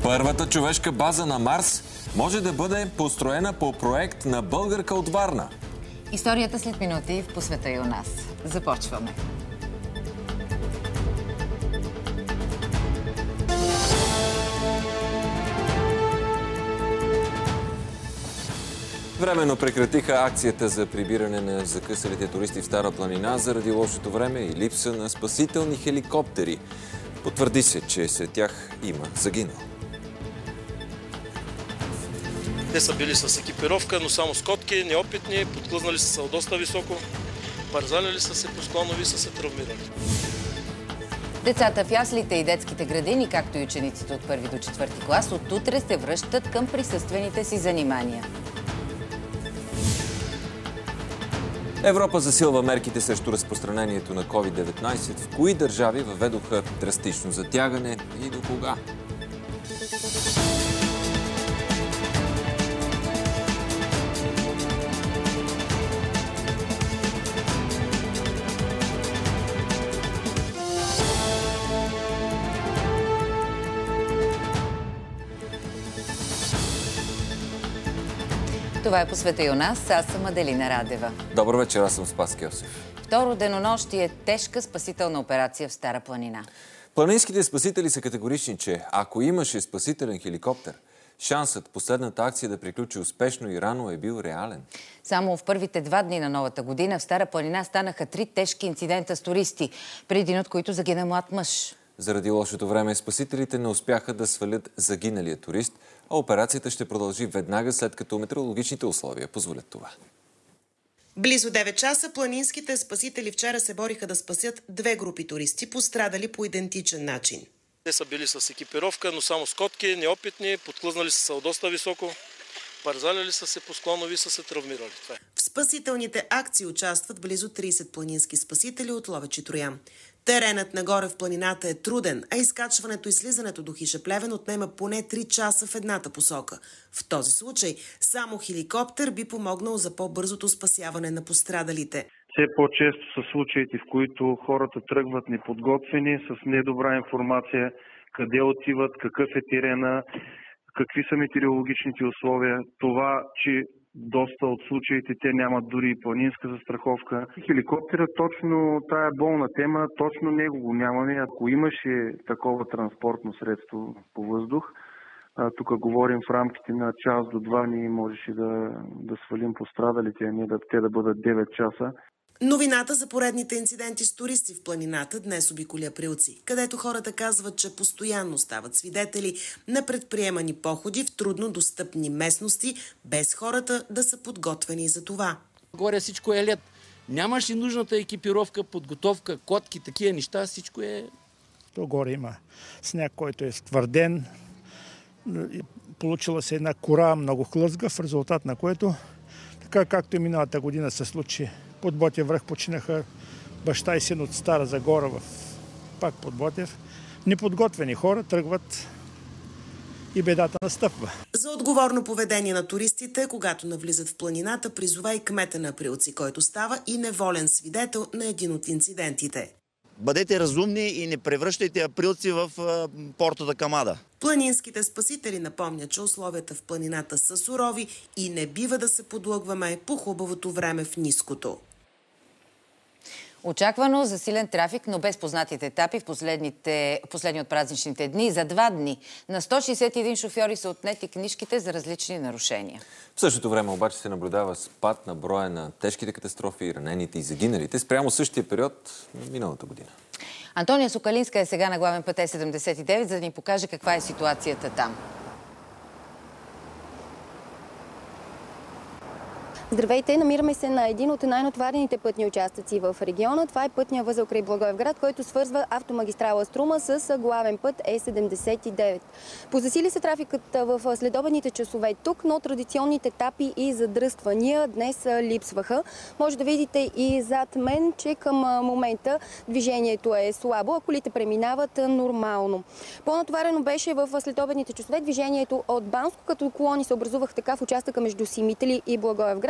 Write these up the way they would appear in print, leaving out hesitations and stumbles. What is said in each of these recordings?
Първата човешка база на Марс може да бъде построена по проект на българка от Варна. Историята след минути в По света и у нас. Започваме. Временно прекратиха акцията за прибиране на закъсалите туристи в Стара планина заради лошото време и липса на спасителни хеликоптери. Потвърди се, че сред тях има загинал. Те са били с екипировка, но само с котки, неопитни, подклъзнали са се доста високо, парзаляли са се по склонови и са се травмирали. Децата в яслите и детските градини, както и учениците от 1 до 4 клас, от утре се връщат към присъствените си занимания. Европа засилва мерките срещу разпространението на COVID-19. В кои държави въведоха драстично затягане и до кога? Това е По света и у нас. Аз съм Аделина Радева. Добър вечер, аз съм Спас Кьосев. Второ денонощие тежка спасителна операция в Стара планина. Планинските спасители са категорични, че ако имаше спасителен хеликоптер, шансът последната акция да приключи успешно и рано е бил реален. Само в първите 2 дни на новата година в Стара планина станаха 3 тежки инцидента с туристи, при един от които загина млад мъж. Заради лошото време спасителите не успяха да свалят загиналия турист, а операцията ще продължи веднага след като метеорологичните условия позволят това. Близо 9 часа планинските спасители вчера се бориха да спасят 2 групи туристи, пострадали по идентичен начин. Те са били с екипировка, но само с котки, неопитни, подклъзнали са се доста високо, парзаляли са се по склонови и са се травмирали. В спасителните акции участват близо 30 планински спасители от Ловеч и Троян. Теренът нагоре в планината е труден, а изкачването и слизането до хижа Плевен отнема поне 3 часа в едната посока. В този случай само хеликоптер би помогнал за по-бързото спасяване на пострадалите. Все по-често са случаите, в които хората тръгват неподготвени, с недобра информация, къде отиват, какъв е терена, какви са метеорологичните условия. Това, че доста от случаите те нямат дори и планинска застраховка. Хеликоптера, точно тая болна тема, точно него го нямаме. Ако имаше такова транспортно средство по въздух, тук говорим в рамките на час до 2, ние можеше да свалим пострадалите, а не те да бъдат 9 часа. Новината за поредните инциденти с туристи в планината днес обиколи Априлци, където хората казват, че постоянно стават свидетели на предприемани походи в трудно достъпни местности, без хората да са подготвени за това. Горе всичко е лед. Нямаш и нужната екипировка, подготовка, котки, такива неща, всичко е... То горе има сняг, който е ствърден. Получила се една кора, много хлъзга, в резултат на което, така както и миналата година се случи, под Ботев връх починаха баща и син от Стара Загора пак под Ботев. Неподготвени хора тръгват и бедата настъпва. За отговорно поведение на туристите, когато навлизат в планината, призова и кмета на Априлци, който става и неволен свидетел на един от инцидентите. Бъдете разумни и не превръщайте Априлци в портата към ада. Планинските спасители напомнят, че условията в планината са сурови и не бива да се подлъгваме по хубавото време в ниското. Очаквано засилен трафик, но без познатите етапи в последни от празничните дни. За 2 дни на 161 шофьори са отнети книжките за различни нарушения. В същото време обаче се наблюдава спад на броя на тежките катастрофи, ранените и загиналите спрямо същия период на миналата година. Антония Сокалинска е сега на главен път Е79, за да ни покаже каква е ситуацията там. Здравейте! Намираме се на един от най-натоварените пътни участъци в региона. Това е пътния възел край Благоевград, който свързва автомагистрала Струма с главен път Е79. Позасили се трафикът в следобедните часове тук, но традиционните етапи и задръствания днес липсваха. Може да видите и зад мен, че към момента движението е слабо, а колите преминават нормално. По-натоварено беше в следобедните часове движението от Банско, като колони се образуваха така в участъка между Симитли и Благоевград.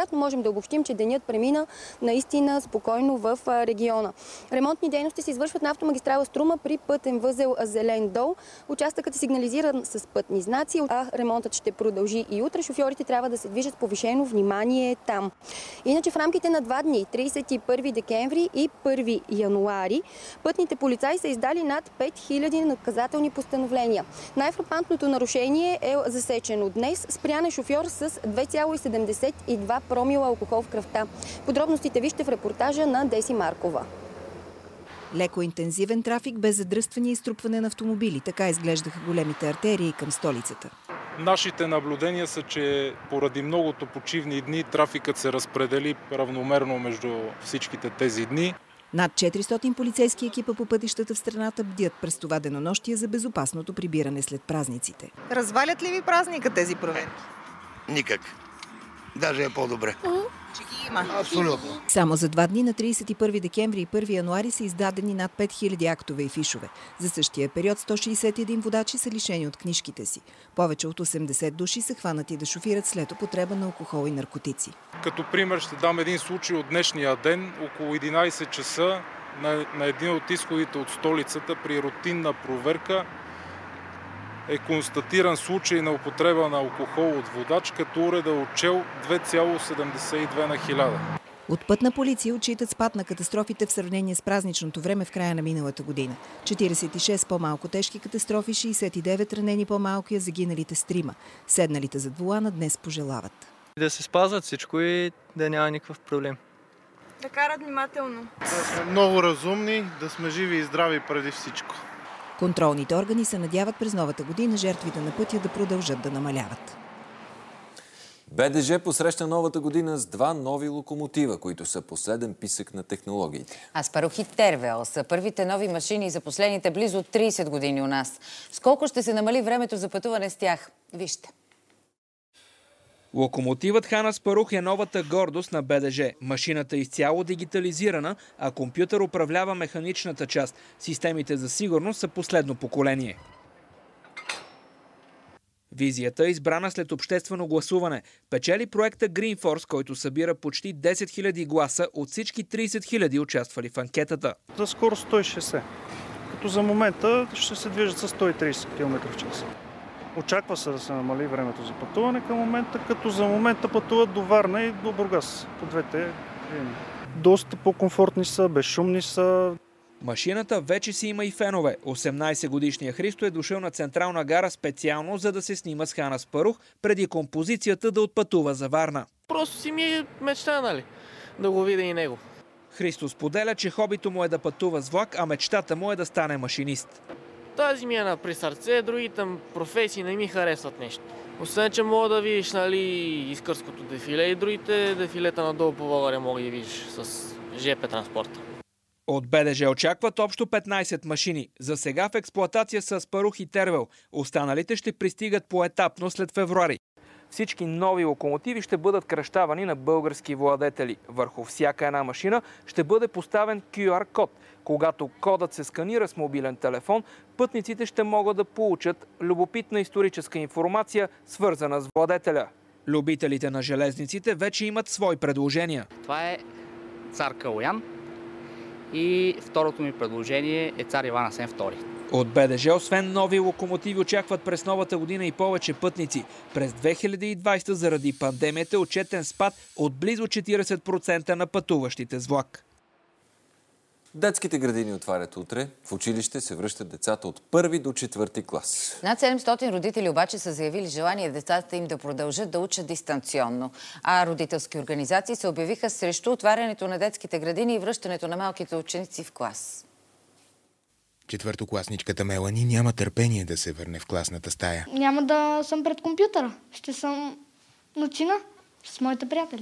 Благоевград, можем да обобщим, че денят премина наистина спокойно в региона. Ремонтни дейности се извършват на автомагистрала Струма при пътен възел Зелен дол. Участъкът е сигнализиран с пътни знаци, а ремонтът ще продължи и утре. Шофьорите трябва да се движат с повишено внимание там. Иначе в рамките на 2 дни, 31 декември и 1 януари, пътните полицаи са издали над 5000 наказателни постановления. Най-фрапантното нарушение е засечено днес. Спрян е шофьор с 2,72 промила алкохол в кръвта. Подробностите вижте в репортажа на Деси Маркова. Леко интензивен трафик без задръстване и струпване на автомобили. Така изглеждаха големите артерии към столицата. Нашите наблюдения са, че поради многото почивни дни трафикът се разпредели равномерно между всичките тези дни. Над 400 полицейски екипа по пътищата в страната бдят през това денонощие за безопасното прибиране след празниците. Развалят ли ви празника тези проверки? Никак. Даже е по-добре. Че ги има. Абсолютно. Само за 2 дни на 31 декември и 1 януари са издадени над 5000 актове и фишове. За същия период 161 водачи са лишени от книжките си. Повече от 80 души са хванати да шофират след употреба на алкохол и наркотици. Като пример ще дам един случай от днешния ден. Около 11 часа на един от изходите от столицата при рутинна проверка е констатиран случай на употреба на алкохол от водач, като уред е отчел 2,72 на 1000. От Пътна полиция отчитат спад на катастрофите в сравнение с празничното време в края на миналата година. 46 по-малко тежки катастрофи, 69 ранени по-малко и загиналите с 3. Седналите зад волана днес пожелават да се спазват всичко и да няма никакъв проблем. Да карат внимателно. Да сме много разумни, да сме живи и здрави преди всичко. Контролните органи се надяват през новата година жертвите на пътя да продължат да намаляват. БДЖ посреща новата година с 2 нови локомотива, които са последен писък на технологиите. Аспарух и Тервел са първите нови машини за последните близо 30 години у нас. Сколко ще се намали времето за пътуване с тях? Вижте. Локомотивът Хан Аспарух е новата гордост на БДЖ. Машината е изцяло дигитализирана, а компютър управлява механичната част. Системите за сигурност са последно поколение. Визията е избрана след обществено гласуване. Печели проекта Greenforce, който събира почти 10 000 гласа от всички 30 000 участвали в анкетата. За скорост 160, като за момента ще се движат с 130 км в час. Очаква се да се намали времето за пътуване към момента, като за момента пътуват до Варна и до Бургас, по двете линии. Доста по-комфортни са, безшумни са. Машината вече си има и фенове. 18-годишният Христо е дошъл на Централна гара специално, за да се снима с Хан Аспарух, преди композицията да отпътува за Варна. Просто си ми е мечта, нали? Да го видя и него. Христо споделя, че хобито му е да пътува с влак, а мечтата му е да стане машинист. Тази ми е при сърце, другите професии не ми харесват нещо. Освен, че мога да видиш, нали, изкърското дефиле и другите дефилета надолу по България мога да видиш с ЖП транспорта. От БДЖ очакват общо 15 машини. За сега в експлоатация са Аспарух и Тервел. Останалите ще пристигат поетапно след февруари. Всички нови локомотиви ще бъдат кръщавани на български владетели. Върху всяка една машина ще бъде поставен QR код. Когато кодът се сканира с мобилен телефон, пътниците ще могат да получат любопитна историческа информация, свързана с владетеля. Любителите на железниците вече имат свои предложения. Това е цар Калоян и второто ми предложение е цар Иван Асен II. От БДЖ, освен нови локомотиви, очакват през новата година и повече пътници. През 2020 заради пандемията е отчетен спад от близо 40% на пътуващите с влак. Детските градини отварят утре. В училище се връщат децата от 1 до 4 клас. Над 700 родители обаче са заявили желание децата им да продължат да учат дистанционно. А родителски организации се обявиха срещу отварянето на детските градини и връщането на малките ученици в клас. Четвъртокласничката Мелани няма търпение да се върне в класната стая. Няма да съм пред компютъра. Ще съм ночина с моите приятели.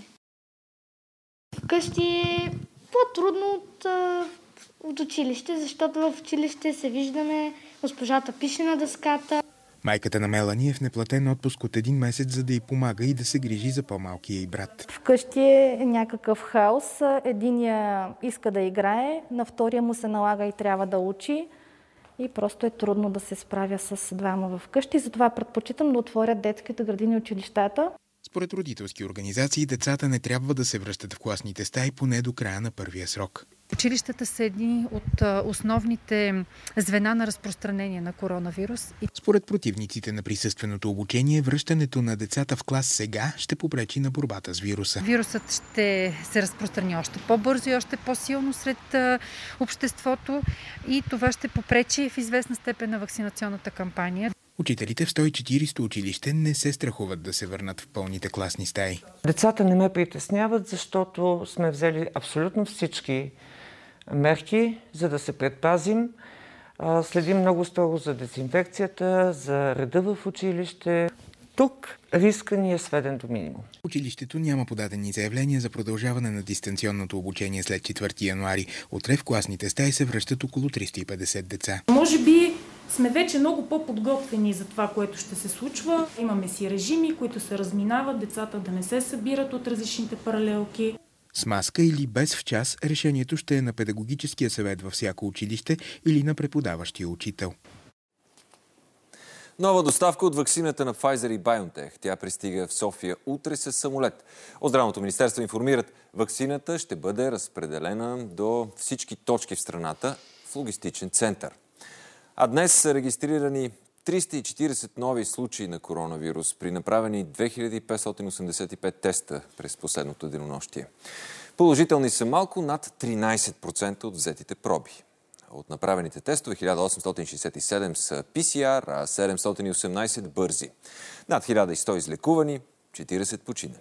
Вкъщи е по-трудно от училище, защото в училище се виждаме, госпожата пише на дъската. Майката на Мелани е в неплатен отпуск от 1 месец, за да й помага и да се грижи за по-малкия й брат. Вкъщи е някакъв хаос. Единия иска да играе, на втория му се налага и трябва да учи. И просто е трудно да се справя с двама вкъщи. Затова предпочитам да отворят детските градини и училищата. Според родителски организации, децата не трябва да се връщат в класните стаи поне до края на първия срок. Училищата са едни от основните звена на разпространение на коронавирус. Според противниците на присъственото обучение, връщането на децата в клас сега ще попречи на борбата с вируса. Вирусът ще се разпространи още по-бързо и още по-силно сред обществото и това ще попречи в известна степен на вакцинационната кампания. Учителите в 140 училище не се страхуват да се върнат в пълните класни стаи. Децата не ме притесняват, защото сме взели абсолютно всички мерки, за да се предпазим. Следим много строго за дезинфекцията, за реда в училище. Тук риска ни е сведен до минимум. Училището няма подадени заявления за продължаване на дистанционното обучение след 4 януари. Утре в класните стаи се връщат около 350 деца. Може би сме вече много по-подготвени за това, което ще се случва. Имаме си режими, които се разминават, децата да не се събират от различните паралелки. С маска или без в час, решението ще е на педагогическия съвет във всяко училище или на преподаващия учител. Нова доставка от ваксината на Pfizer и BioNTech. Тя пристига в София утре с самолет. От Здравното министерство информират, ваксината ще бъде разпределена до всички точки в страната в логистичен център. А днес са регистрирани 340 нови случаи на коронавирус при направени 2585 теста през последното денонощие. Положителни са малко над 13% от взетите проби. От направените тестове 1867 са PCR, а 718 бързи. Над 1100 излекувани, 40 починали.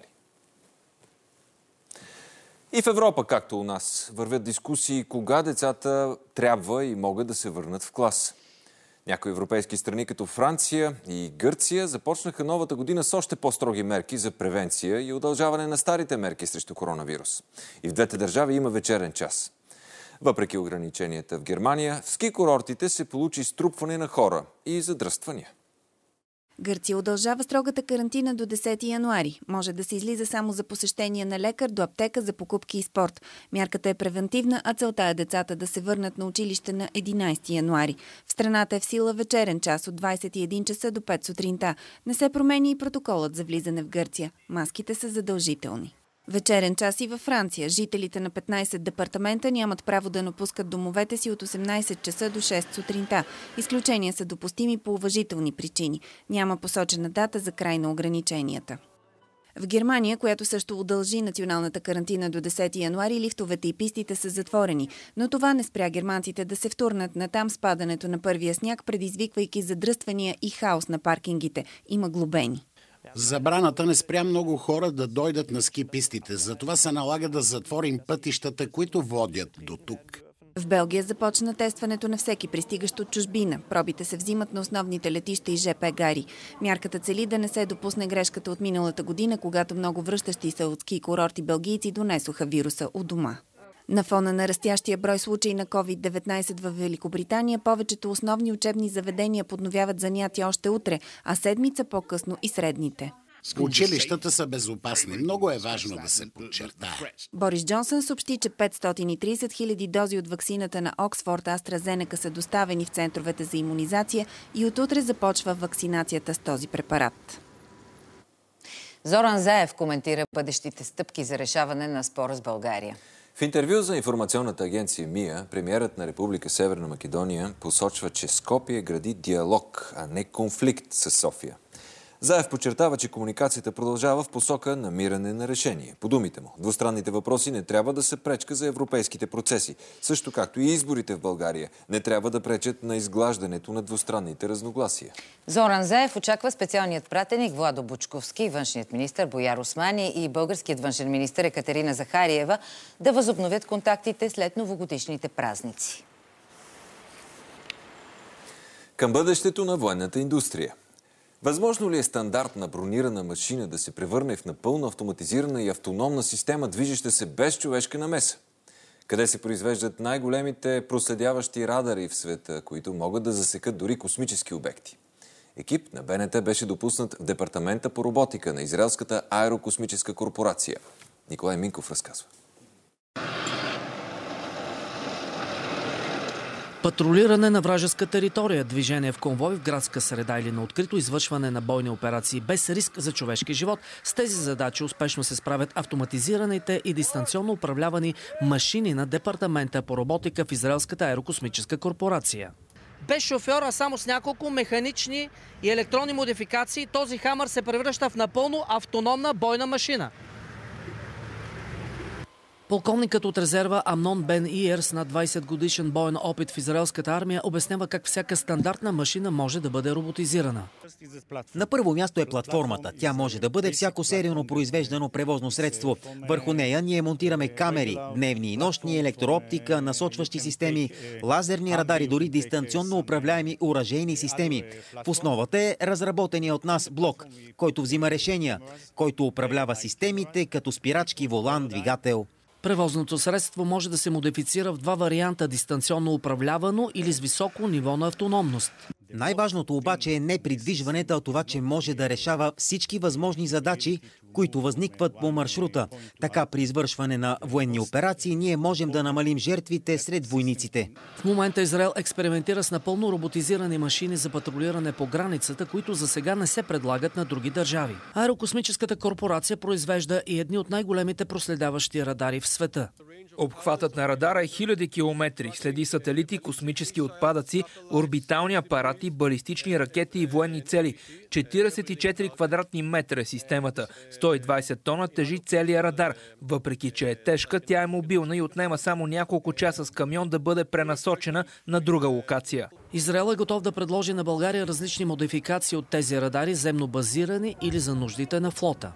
И в Европа, както у нас, вървят дискусии кога децата трябва и могат да се върнат в клас. Някои европейски страни, като Франция и Гърция, започнаха новата година с още по-строги мерки за превенция и удължаване на старите мерки срещу коронавирус. И в двете държави има вечерен час. Въпреки ограниченията в Германия, в ски курортите се получи струпване на хора и задръствания. Гърция удължава строгата карантина до 10 януари. Може да се излиза само за посещение на лекар, до аптека, за покупки и спорт. Мярката е превентивна, а целта е децата да се върнат на училище на 11 януари. В страната е в сила вечерен час от 21 часа до 5 сутринта. Не се променя и протоколът за влизане в Гърция. Маските са задължителни. Вечерен час и във Франция. Жителите на 15 департамента нямат право да напускат домовете си от 18 часа до 6 сутринта. Изключения са допустими по уважителни причини. Няма посочена дата за край на ограниченията. В Германия, която също удължи националната карантина до 10 януари, лифтовете и пистите са затворени. Но това не спря германците да се втурнат на там с падането на първия сняг, предизвиквайки задръствания и хаос на паркингите. Има глобени. Забраната не спря много хора да дойдат на ски пистите. Затова се налага да затворим пътищата, които водят до тук. В Белгия започна тестването на всеки пристигащ от чужбина. Пробите се взимат на основните летища и ЖП гари. Мярката цели да не се допусне грешката от миналата година, когато много връщащи се от ски курорти белгийци донесоха вируса у дома. На фона на растящия брой случаи на COVID-19 в Великобритания, повечето основни учебни заведения подновяват занятия още утре, а седмица по-късно и средните. Училищата са безопасни. Много е важно да се подчертае. Борис Джонсън съобщи, че 530 000 дози от ваксината на Оксфорд AstraZeneca са доставени в центровете за имунизация и от утре започва вакцинацията с този препарат. Зоран Заев коментира бъдещите стъпки за решаване на спора с България. В интервю за информационната агенция МИА, премиерът на Република Северна Македония посочва, че Скопие гради диалог, а не конфликт с София. Заев подчертава, че комуникацията продължава в посока намиране на решение. По думите му, двустранните въпроси не трябва да са пречка за европейските процеси, също както и изборите в България не трябва да пречат на изглаждането на двустранните разногласия. Зоран Заев очаква специалният пратеник Владо Бучковски, външният министър Бояр Османи и българският външен министър Екатерина Захариева да възобновят контактите след новогодишните празници. Към бъдещето на военната индустрия. Възможно ли е стандартна бронирана машина да се превърне в напълно автоматизирана и автономна система, движеща се без човешка намеса? Къде се произвеждат най-големите проследяващи радари в света, които могат да засекат дори космически обекти? Екип на БНТ беше допуснат в департамента по роботика на израелската аерокосмическа корпорация. Николай Минков разказва. Патрулиране на вражеска територия, движение в конвой в градска среда или на открито, извършване на бойни операции без риск за човешки живот. С тези задачи успешно се справят автоматизираните и дистанционно управлявани машини на Департамента по роботика в Израелската аерокосмическа корпорация. Без шофьор, а само с няколко механични и електронни модификации, този Хамър се превръща в напълно автономна бойна машина. Полковникът от резерва Амнон Бен Иерс на 20 годишен боен опит в израелската армия обяснява как всяка стандартна машина може да бъде роботизирана. На първо място е платформата. Тя може да бъде всяко серийно произвеждано превозно средство. Върху нея ние монтираме камери, дневни и нощни, електрооптика, насочващи системи, лазерни радари, дори дистанционно управляеми оръжейни системи. В основата е разработения от нас блок, който взима решения, който управлява системите като спирачки, волан, двигател. Превозното средство може да се модифицира в два варианта – дистанционно управлявано или с високо ниво на автономност. Най-важното обаче е не придвижването, а това, че може да решава всички възможни задачи, които възникват по маршрута. Така при извършване на военни операции ние можем да намалим жертвите сред войниците. В момента Израел експериментира с напълно роботизирани машини за патрулиране по границата, които за сега не се предлагат на други държави. Аерокосмическата корпорация произвежда и едни от най-големите проследяващи радари в света. Обхватът на радара е хиляди километри. Следи сателити, космически отпадъци, орбитални апарати, балистични ракети и военни цели. 44 квадратни метра е системата. 120 тона тежи целия радар. Въпреки че е тежка, тя е мобилна и отнема само няколко часа с камион да бъде пренасочена на друга локация. Израел е готов да предложи на България различни модификации от тези радари, земно базирани или за нуждите на флота.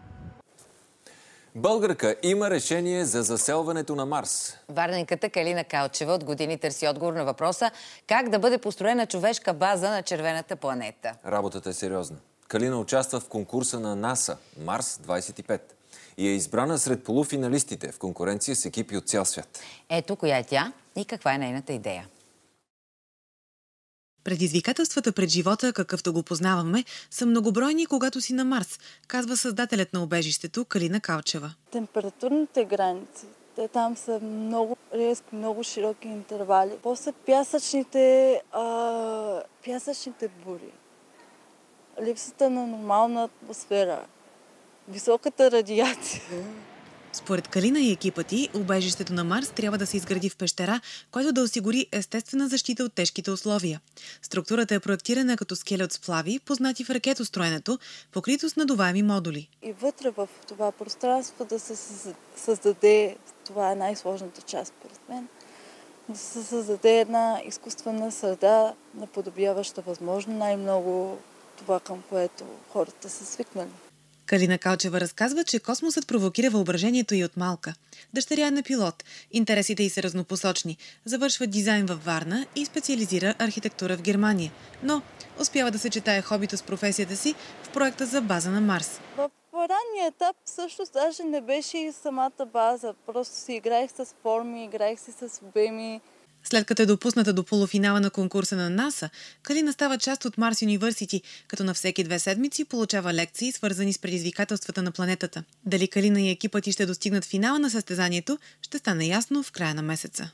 Българка има решение за заселването на Марс. Варненката Калина Калчева от години търси отговор на въпроса как да бъде построена човешка база на червената планета. Работата е сериозна. Калина участва в конкурса на НАСА Марс 25 и е избрана сред полуфиналистите в конкуренция с екипи от цял свят. Ето коя е тя и каква е нейната идея. Предизвикателствата пред живота, какъвто го познаваме, са многобройни, когато си на Марс, казва създателят на убежището Калина Калчева. Температурните граници, те там са много резки, много широки интервали. После пясъчните бури, липсата на нормална атмосфера, високата радиация. Според Калина и екипът ѝ, убежището на Марс трябва да се изгради в пещера, което да осигури естествена защита от тежките условия. Структурата е проектирана като скеле от сплави, познати в ракетостроенето, покрито с надуваеми модули. И вътре в това пространство да се създаде, това е най-сложната част, според мен, да се създаде една изкуствена среда, наподобяваща възможно най-много това, към което хората са свикнали. Калина Калчева разказва, че космосът провокира въображението й от малка. Дъщеря е на пилот. Интересите й са разнопосочни. Завършва дизайн във Варна и специализира архитектура в Германия. Но успява да съчетае хобито с професията си в проекта за база на Марс. В ранния етап всъщност даже не беше и самата база. Просто си играех с форми, играех си с обеми. След като е допусната до полуфинала на конкурса на НАСА, Калина става част от Марс Юниверсити, като на всеки 2 седмици получава лекции, свързани с предизвикателствата на планетата. Дали Калина и екипът ѝ ще достигнат финала на състезанието, ще стане ясно в края на месеца.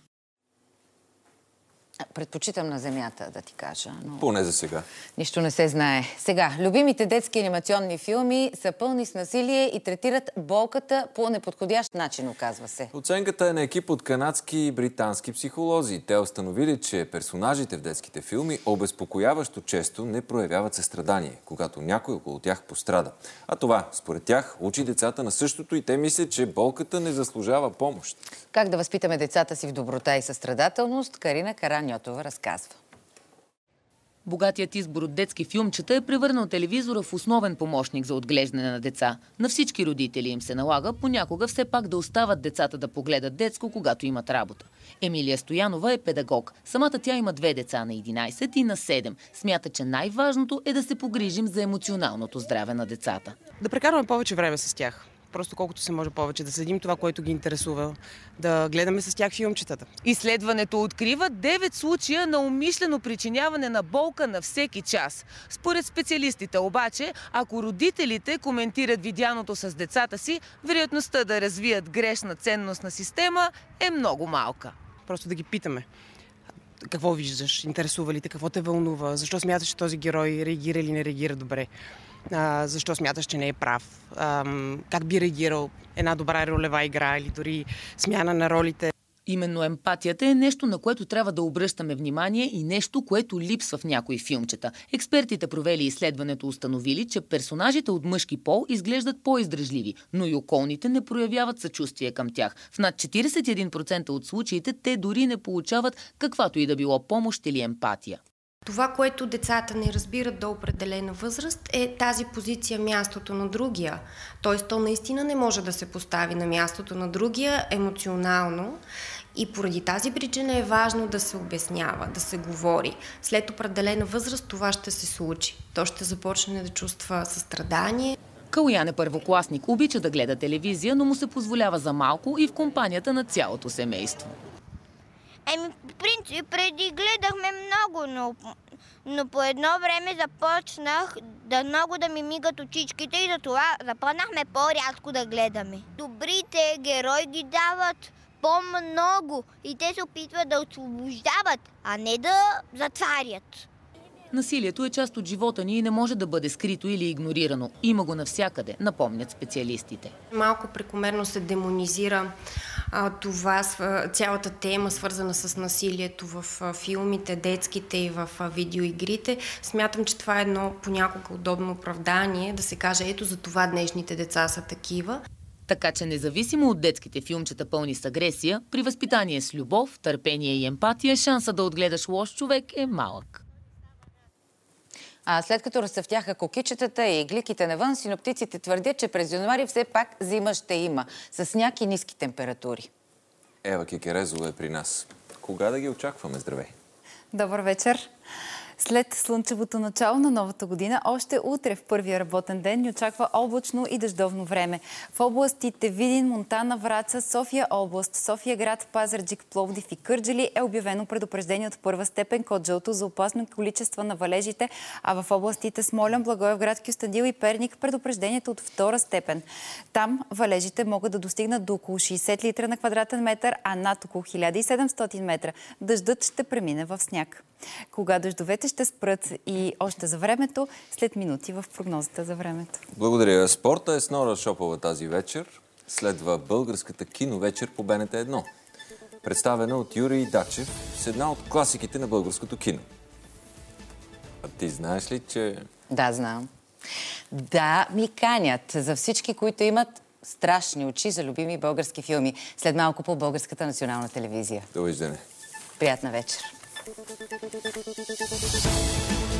Предпочитам на Земята, да ти кажа. Но... Поне за сега. Нищо не се знае. Сега, любимите детски анимационни филми са пълни с насилие и третират болката по неподходящ начин, оказва се. Оценката е на екип от канадски и британски психолози. Те установили, че персонажите в детските филми обезпокояващо често не проявяват състрадание, когато някой около тях пострада. А това, според тях, учи децата на същото и те мислят, че болката не заслужава помощ. Как да възпитаме децата си в доброта и състрадателност, Карина Караньотова разказва. Богатият избор от детски филмчета е превърнал телевизора в основен помощник за отглеждане на деца. На всички родители им се налага понякога все пак да остават децата да погледат детско, когато имат работа. Емилия Стоянова е педагог. Самата тя има 2 деца на 11 и на 7. Смята, че най-важното е да се погрижим за емоционалното здраве на децата. Да прекарваме повече време с тях. Просто колкото се може повече, да следим това, което ги интересува, да гледаме с тях филмчетата. Изследването открива 9 случая на умишлено причиняване на болка на всеки час. Според специалистите обаче, ако родителите коментират видяното с децата си, вероятността да развият грешна ценностна система е много малка. Просто да ги питаме. какво виждаш, интересува ли те, какво те вълнува, защо смяташ, че този герой реагира или не реагира добре, защо смяташ, че не е прав, как би реагирал една добра ролева игра или дори смяна на ролите. Именно емпатията е нещо, на което трябва да обръщаме внимание и нещо, което липсва в някои филмчета. Експертите, провели изследването, установили, че персонажите от мъжки пол изглеждат по-издръжливи, но и околните не проявяват съчувствие към тях. В над 41% от случаите те дори не получават каквато и да било помощ или емпатия. Това, което децата не разбират до определена възраст, е тази позиция мястото на другия. Тоест, то наистина не може да се постави на мястото на другия емоционално и поради тази причина е важно да се обяснява, да се говори. След определена възраст това ще се случи. То ще започне да чувства състрадание. Калоян е първокласник, обича да гледа телевизия, но му се позволява за малко и в компанията на цялото семейство. В принцип, преди гледахме много, но по едно време започнах много да ми мигат очичките и затова започнахме по-рядко да гледаме. Добрите герои ги дават по-много и те се опитват да освобождават, а не да затварят. Насилието е част от живота ни и не може да бъде скрито или игнорирано. Има го навсякъде, напомнят специалистите. Малко прекомерно се демонизира цялата тема, свързана с насилието в филмите, детските и в видеоигрите. Смятам, че това е едно понякога удобно оправдание да се каже, ето за това днешните деца са такива. Така че независимо от детските филмчета пълни с агресия, при възпитание с любов, търпение и емпатия, шанса да отгледаш лош човек е малък. А след като разцъфтяха кокичетата и игликите навън, синоптиците твърдят, че през януари все пак зима ще има, с сняг и ниски температури. Ева Кикерезова е при нас. Кога да ги очакваме? Здравей! Добър вечер! След слънчевото начало на новата година, още утре в първия работен ден ни очаква облачно и дъждовно време. В областите Видин, Монтана, Враца, София област, София град, Пазарджик, Пловдив и Кърджали е обявено предупреждение от първа степен код жълто за опасно количество на валежите, а в областите Смолян, Благоевград, Кюстендил и Перник предупреждението от втора степен. Там валежите могат да достигнат до около 60 литра на квадратен метър, а над около 1700 метра. Дъждът ще премине в сняг. Кога дъждовете ще спрат и още за времето, след минути в прогнозата за времето. Благодаря. Спорта е с Нора Шопова тази вечер. Следва българската киновечер по БНТ 1. Представена от Юрий Дачев с една от класиките на българското кино. А ти знаеш ли, че... Да, знам. Да, ми канят за всички, които имат страшни очи за любими български филми. След малко по Българската национална телевизия. Довиждане. Приятна вечер.